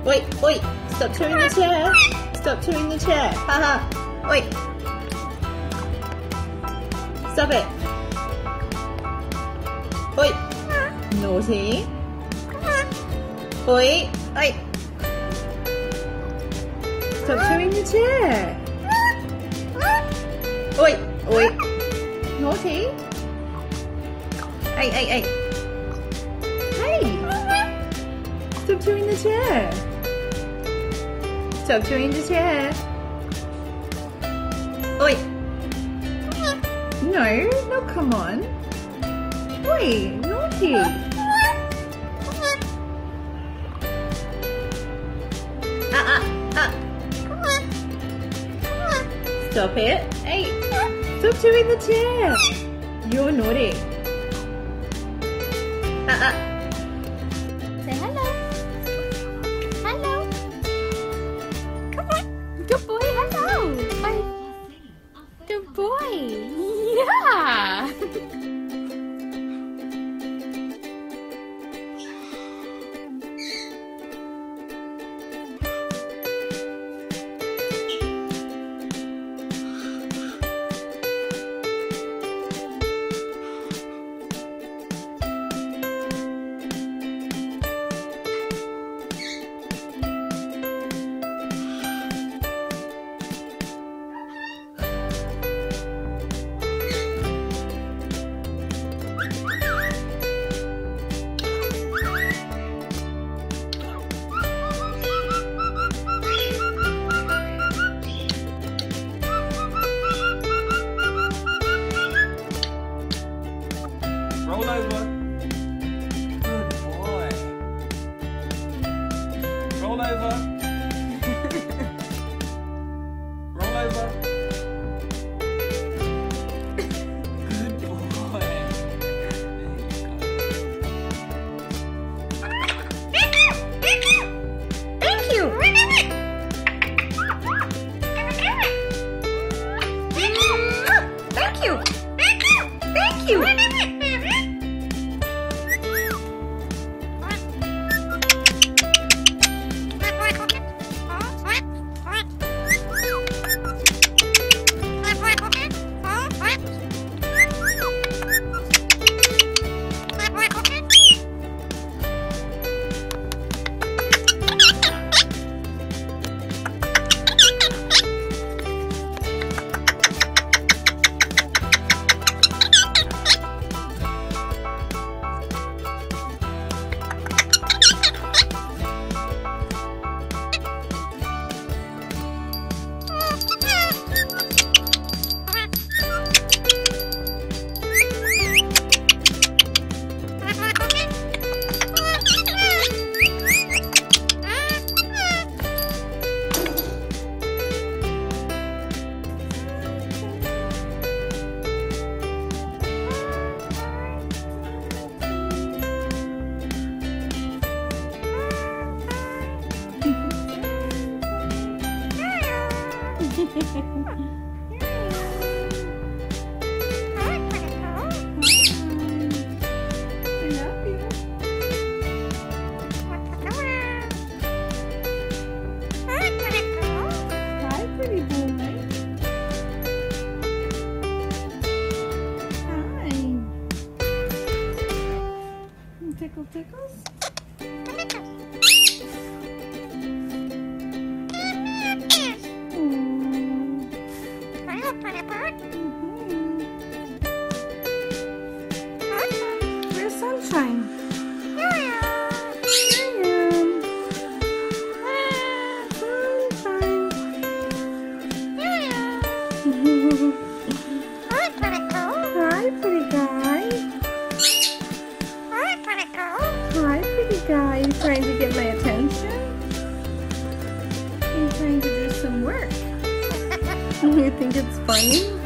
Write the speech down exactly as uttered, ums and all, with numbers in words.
Oi, oi, stop chewing the chair. Stop chewing the chair. Haha. Oi. Stop it. Oi. Naughty. Oi. Oi. Stop chewing the chair. Oi. Oi. Naughty. Hey, hey, hey. Hey. Stop chewing the chair. Stop chewing the chair. Oi. No, no, come on. Oi, naughty. Ah, ah, ah. Stop it. Hey, stop chewing the chair. You're naughty. Ah, ah. Say hello. Hello. Come on. Good boy, hello. Bye. Good boy. Yeah. Roll over. Good boy. Roll over. Roll over. Good boy. There you go. Thank you. Thank you. Thank you. Thank you. Tickle tickles? Where's Sunshine? Hi, pretty guy. Hi, pretty guy. You trying to get my attention? You trying to do some work? You think it's funny?